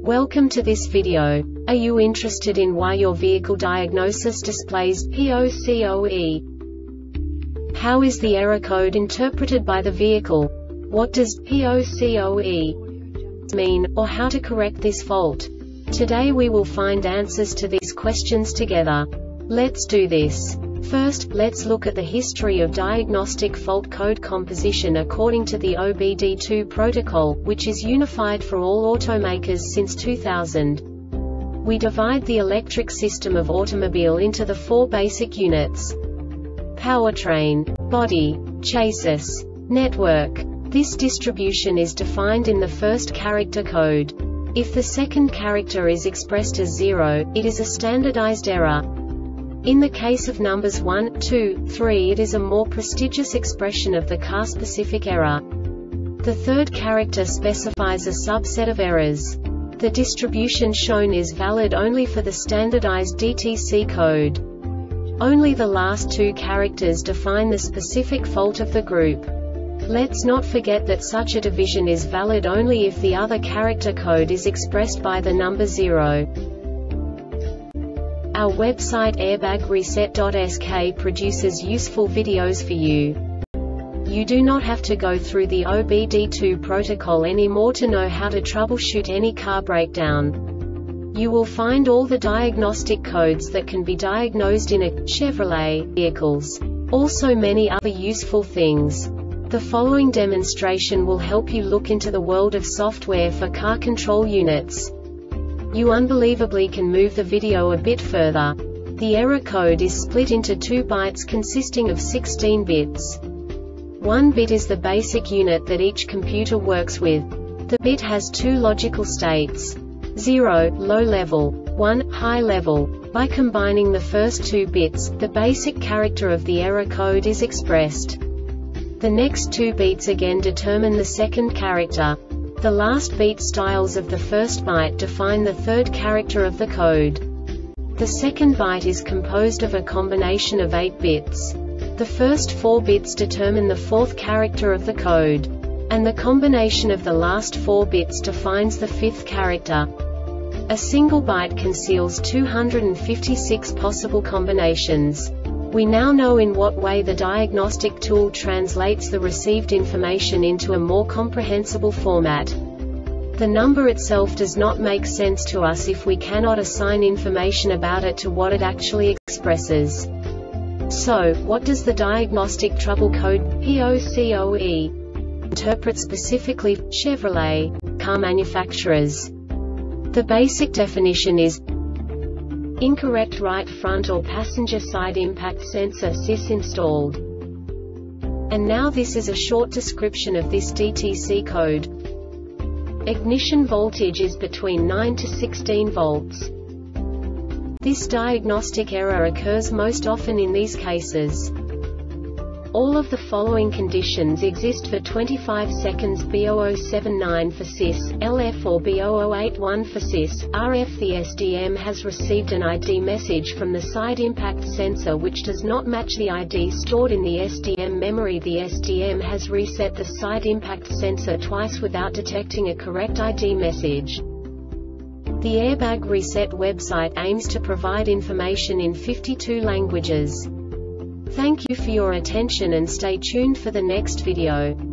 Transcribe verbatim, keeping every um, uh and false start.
Welcome to this video. Are you interested in why your vehicle diagnosis displays P O C O E? How is the error code interpreted by the vehicle? What does P O C O E mean, or how to correct this fault? Today we will find answers to these questions together. Let's do this. First, let's look at the history of diagnostic fault code composition according to the O B D two protocol, which is unified for all automakers since two thousand. We divide the electric system of automobile into the four basic units: powertrain, body, chassis, network. This distribution is defined in the first character code. If the second character is expressed as zero, it is a standardized error. In the case of numbers one, two, three, it is a more prestigious expression of the car-specific error. The third character specifies a subset of errors. The distribution shown is valid only for the standardized D T C code. Only the last two characters define the specific fault of the group. Let's not forget that such a division is valid only if the other character code is expressed by the number zero. Our website airbag reset dot S K produces useful videos for you. You do not have to go through the O B D two protocol anymore to know how to troubleshoot any car breakdown. You will find all the diagnostic codes that can be diagnosed in a Chevrolet vehicles. Also many other useful things. The following demonstration will help you look into the world of software for car control units. You unbelievably can move the video a bit further. The error code is split into two bytes consisting of sixteen bits. One bit is the basic unit that each computer works with. The bit has two logical states: zero, low level, one, high level. By combining the first two bits, the basic character of the error code is expressed. The next two bits again determine the second character. The last beat styles of the first byte define the third character of the code. The second byte is composed of a combination of eight bits. The first four bits determine the fourth character of the code. And the combination of the last four bits defines the fifth character. A single byte conceals two hundred fifty-six possible combinations. We now know in what way the diagnostic tool translates the received information into a more comprehensible format. The number itself does not make sense to us if we cannot assign information about it to what it actually expresses. So, what does the diagnostic trouble code P O C O E interpret specifically for Chevrolet car manufacturers? The basic definition is incorrect right front or passenger side impact sensor S I S installed. And now this is a short description of this D T C code. Ignition voltage is between nine to sixteen volts. This diagnostic error occurs most often in these cases. All of the following conditions exist for twenty-five seconds: B zero zero seven nine for S I S, L F or B zero zero eight one for S I S, R F. The S D M has received an I D message from the side impact sensor which does not match the I D stored in the S D M memory. The S D M has reset the side impact sensor twice without detecting a correct I D message. The Airbag Reset website aims to provide information in fifty-two languages. Thank you for your attention and stay tuned for the next video.